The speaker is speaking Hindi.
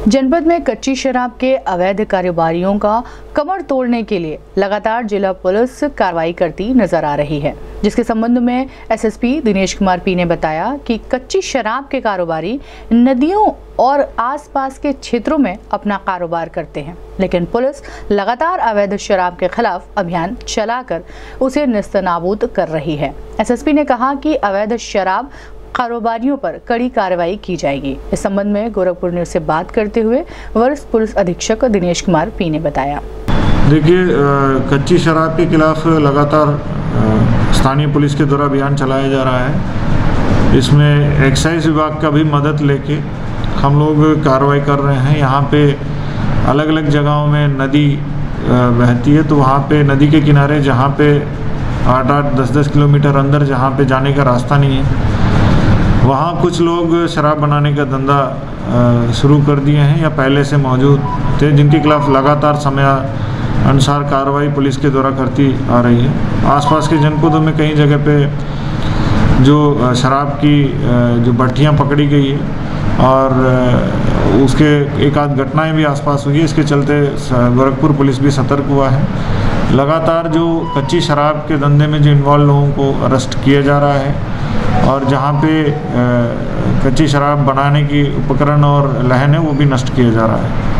जनपद में कच्ची शराब के अवैध कारोबारियों का कमर तोड़ने के लिए लगातार जिला पुलिस कार्रवाई करती नजर आ रही है, जिसके संबंध में एसएसपी दिनेश कुमार पी ने बताया कि कच्ची शराब के कारोबारी नदियों और आसपास के क्षेत्रों में अपना कारोबार करते हैं, लेकिन पुलिस लगातार अवैध शराब के खिलाफ अभियान चलाकर उसे नेस्तनाबूद कर रही है। एसएसपी ने कहा कि अवैध शराब कारोबारियों पर कड़ी कार्रवाई की जाएगी। इस संबंध में गोरखपुर न्यूज से बात करते हुए वरिष्ठ पुलिस अधीक्षक दिनेश कुमार पी ने बताया। देखिए, कच्ची शराब के खिलाफ लगातार स्थानीय पुलिस के द्वारा अभियान चलाया जा रहा है। इसमें एक्साइज विभाग का भी मदद लेके हम लोग कार्रवाई कर रहे हैं। यहाँ पे अलग अलग जगहों में नदी बहती है, तो वहाँ पे नदी के किनारे जहाँ पे 8-8, 10-10 किलोमीटर अंदर जहाँ पे जाने का रास्ता नहीं है, वहाँ कुछ लोग शराब बनाने का धंधा शुरू कर दिए हैं या पहले से मौजूद थे, जिनके खिलाफ लगातार समय अनुसार कार्रवाई पुलिस के द्वारा करती आ रही है। आसपास के जनपदों में कई जगह पे जो शराब की जो भट्टियाँ पकड़ी गई है और उसके एक आध घटनाएं भी आसपास हुई है। इसके चलते गोरखपुर पुलिस भी सतर्क हुआ है। लगातार जो कच्ची शराब के धंधे में जो इन्वॉल्व लोगों को अरेस्ट किया जा रहा है और जहाँ पे कच्ची शराब बनाने की उपकरण और लहन है वो भी नष्ट किया जा रहा है।